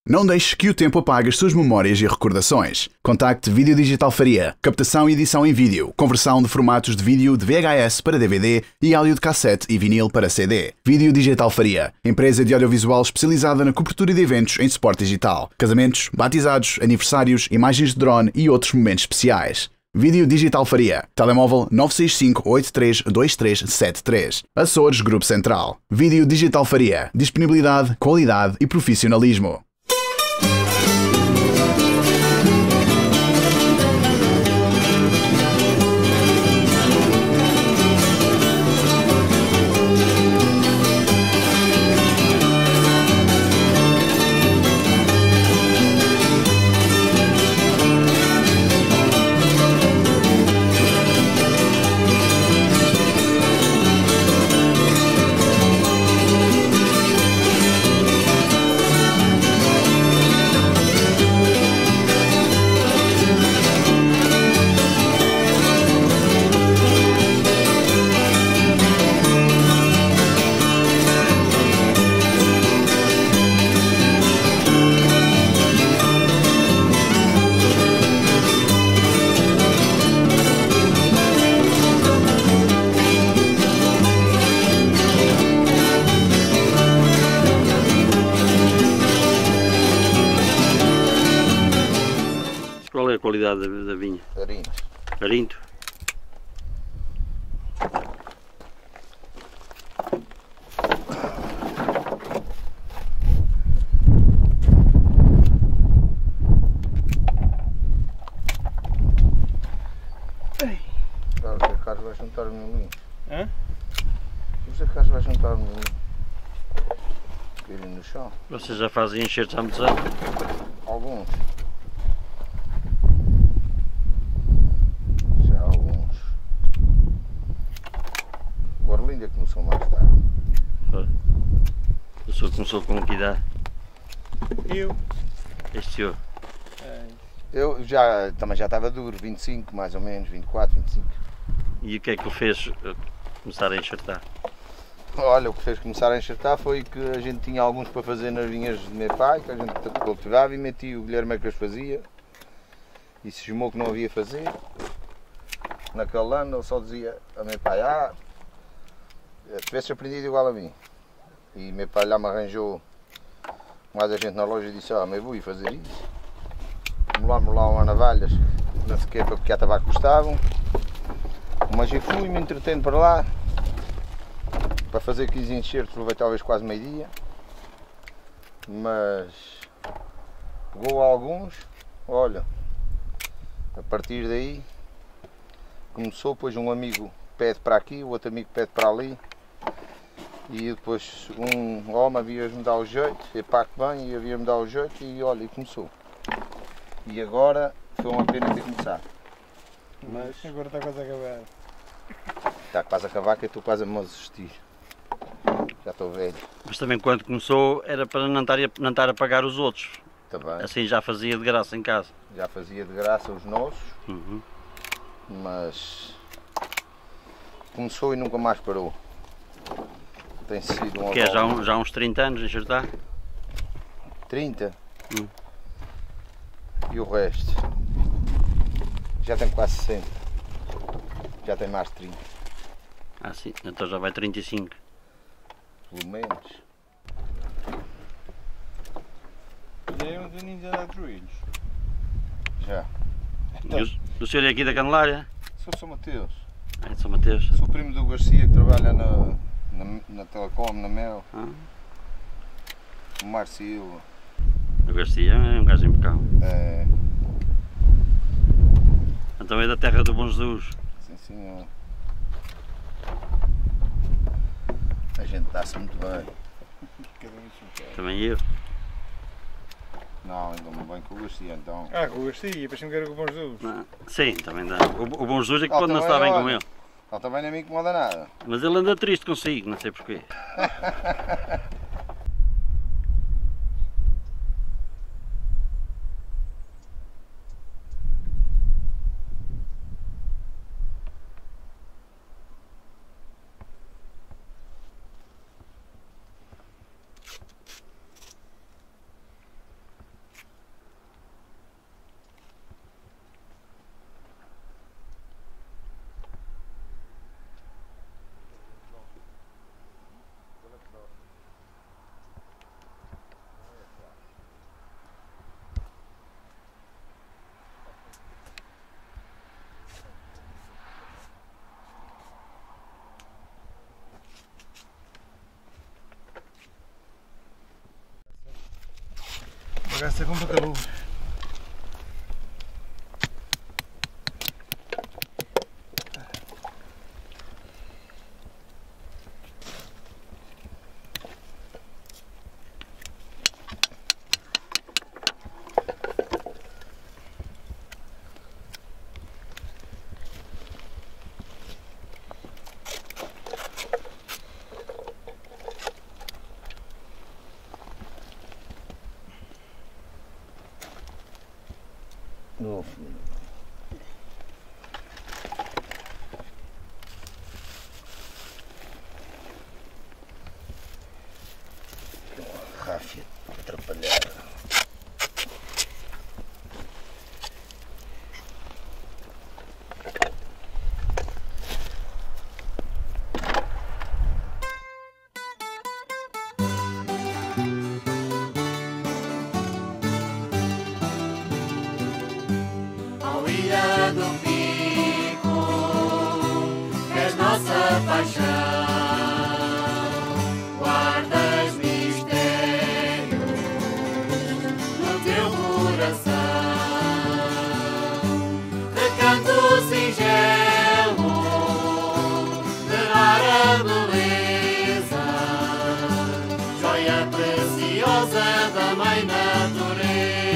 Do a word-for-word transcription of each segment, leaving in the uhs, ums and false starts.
Não deixe que o tempo apague as suas memórias e recordações. Contacte Vídeo Digital Faria. Captação e edição em vídeo. Conversão de formatos de vídeo de V H S para D V D e áudio de cassete e vinil para C D. Vídeo Digital Faria. Empresa de audiovisual especializada na cobertura de eventos em suporte digital. Casamentos, batizados, aniversários, imagens de drone e outros momentos especiais. Vídeo Digital Faria. Telemóvel nove seis cinco oito três dois três sete três. Açores Grupo Central. Vídeo Digital Faria. Disponibilidade, qualidade e profissionalismo. Qual é a qualidade da, da vinha? Arinto. Arinto? Agora o Zé Carlos vai juntar o meu linho. Hã? O Zé Carlos vai juntar o meu linho. Virem no chão. Vocês já fazem enxertos há muitos anos? Alguns. Já alguns. O Orlinda começou mais tarde. Foi. O senhor começou com que idade? Eu? Este senhor? Eu já, também já estava duro, vinte e cinco mais ou menos, vinte e quatro, vinte e cinco. E o que é que o fez uh, começar a enxertar? Olha, o que fez começar a enxertar foi que a gente tinha alguns para fazer nas vinhas de meu pai, que a gente cultivava, e metia o Guilherme que as fazia. E se esmou que não havia fazer. Naquele ano ele só dizia a meu pai, ah, tivesse aprendido igual a mim. E meu pai lá me arranjou mais a gente na loja e disse, ah, mas vou ir fazer isso. Molámos lá uma navalhas, não sei o que, porque a tabaco custavam. Mas eu fui, me entretendo para lá. Para fazer quinze enxertos levei talvez quase meio dia, mas pegou alguns, olha, a partir daí começou, depois um amigo pede para aqui, o outro amigo pede para ali, e depois um homem havia-me dar o jeito, e pá que bem, e havia-me dar o jeito, e olha, e começou. E agora foi uma pena ter começado. Mas agora está quase a acabar. Está quase a acabar, que eu estou quase a me assistir. Já estou velho. Mas também quando começou era para não estar, a, não estar a pagar os outros. Também. Assim já fazia de graça em casa. Já fazia de graça os nossos, Uhum. mas começou e nunca mais parou. Tem sido um Que é já, um, já há uns trinta anos a enxertar? trinta Hum. E o resto? Já tem quase sessenta. Já tem mais de trinta. Ah sim, então já vai trinta e cinco. Pelo menos. Já é um daninho de andar de joelhos. Já. E o, o senhor é aqui da Candelária? Sou São Mateus. É de São Mateus? Sou primo do Garcia que trabalha na, na, na Telecom, na Mel. Ah, O Marcio Silva. o Garcia é um gajo impecável. É, Então é da terra do Bom Jesus. sim senhor. A gente dá-se muito bem. Cada um isso. Também eu. Não, ainda me bem com o Garcia então. Ah, com o Garcia, parece-me que era com o Bom Jesus. Não, sim, também dá. O, o Bom Jesus é que Ah, pode não também estar bem olha. com ele. Ele também não me incomoda nada. Mas ele anda triste consigo, não sei porquê. Gasta com bacalhau. Oh, filho. Que uma ráfia atrapalhada. Ilha do Pico, és nossa paixão, guardas mistérios no teu coração, recanto singelo de rara beleza, joia preciosa da mãe natureza.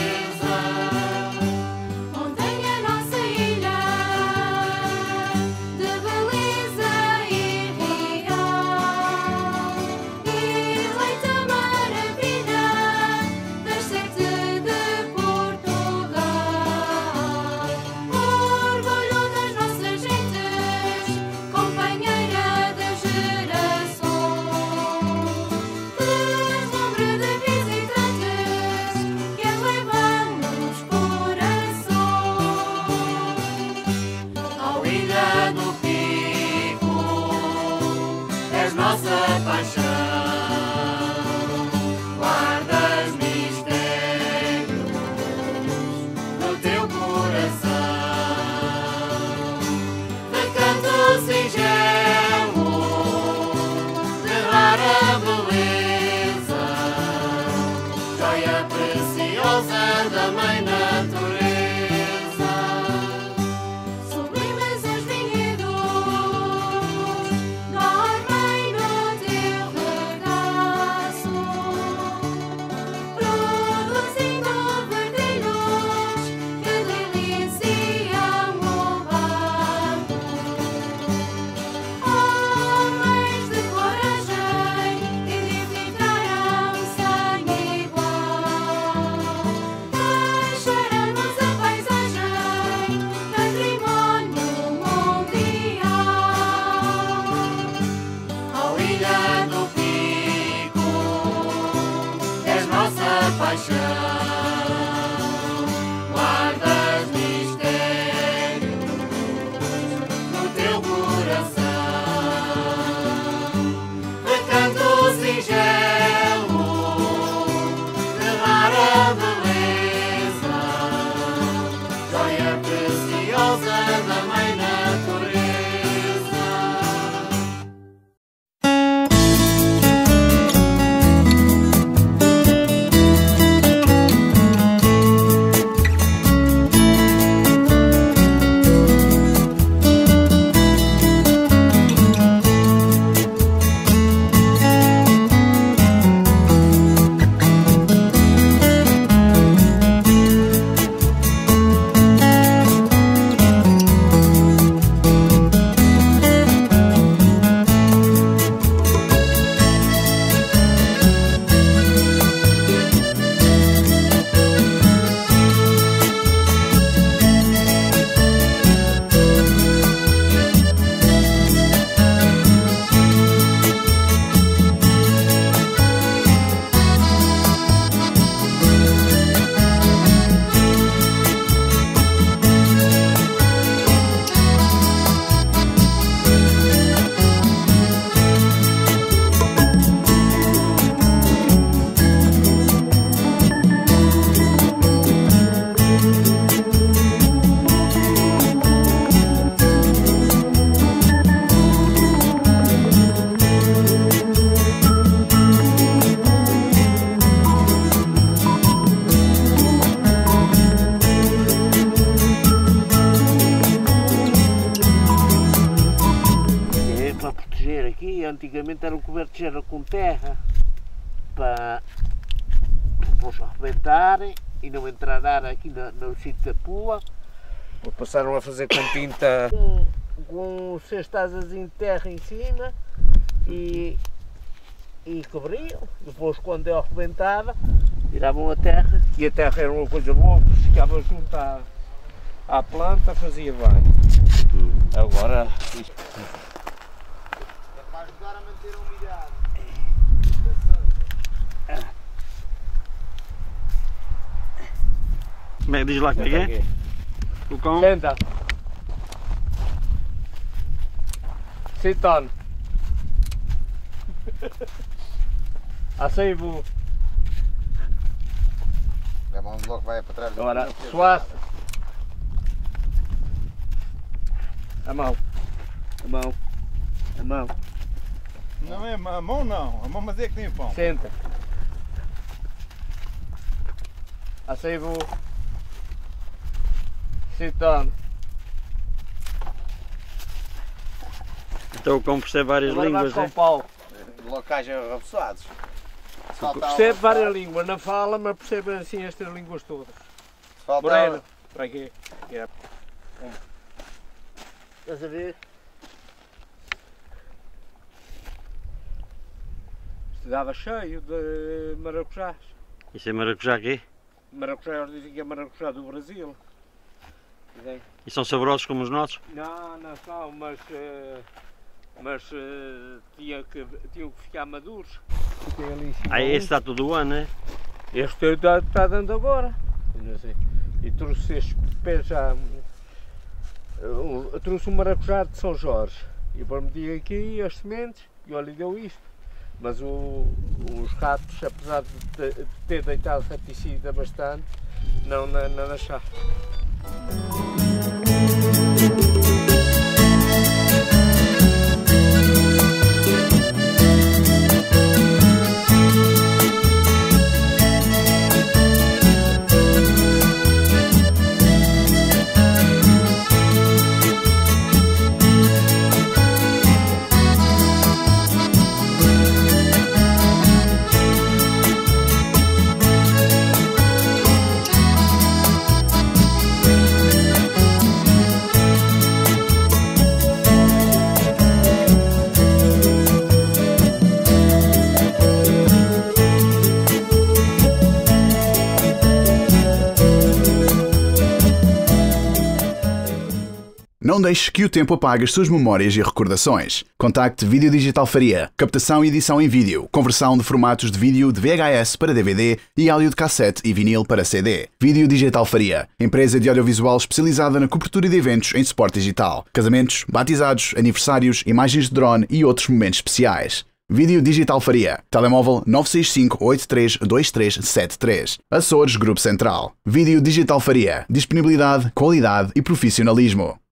Nossa paixão, guardas mistérios no teu coração, recanto singelo de rara beleza, joia preciosa da mãe natureza. Sublimes os vinhedos, paixão, guardas mistérios no teu coração, recanto singelo de rara beleza, joia preciosa da mãe natureza. antigamente eram cobertos era com terra para depois arrebentarem e não entrar ar aqui no, no sítio da pua. Passaram a fazer com tinta com, com cestas de terra em cima e, e cobriam. Depois, quando eu arrebentava, tiravam a terra e a terra era uma coisa boa, porque ficava junto à, à planta, fazia bem. Agora isto É para ajudar a manter a umidade. Como é que diz lá como é que é? O cão? Senta. Sit on. Assim vou. A mão de logo vai para trás. Agora, suave. A mão. A mão. A mão. Não é a mão não, a mão mas é que tem o pão. Senta. Assim vou. Sit on. Então o cão percebe várias Agora línguas, vai é? com o pau. Locais arrefeçados. Percebe várias línguas, não fala, mas percebe assim estas línguas todas. Falta Moreno. Para aqui. Yep. Estás a ver? Estava cheio de maracujás. Isso é maracujá aqui? Maracujá, eles dizem que é maracujá do Brasil. Dizem. E são saborosos como os nossos? Não, não são, mas, uh, mas uh, tinham, que, tinham que ficar maduros. Ali em cima Ah, um. esse está todo o ano, é? Este está, está dando agora. Eu não sei. E trouxe estes pés já. Eu trouxe um maracujá de São Jorge. E para meti aqui as sementes e olha, deu isto. Mas o, os ratos, apesar de, de ter deitado raticida bastante, não, não, não deixaram. Não deixe que o tempo apague as suas memórias e recordações. Contacte Vídeo Digital Faria, captação e edição em vídeo, conversão de formatos de vídeo de V H S para D V D e áudio de cassete e vinil para C D. Vídeo Digital Faria, empresa de audiovisual especializada na cobertura de eventos em suporte digital, casamentos, batizados, aniversários, imagens de drone e outros momentos especiais. Vídeo Digital Faria, telemóvel nove seis cinco oito três dois três sete três. Açores Grupo Central. Vídeo Digital Faria, disponibilidade, qualidade e profissionalismo.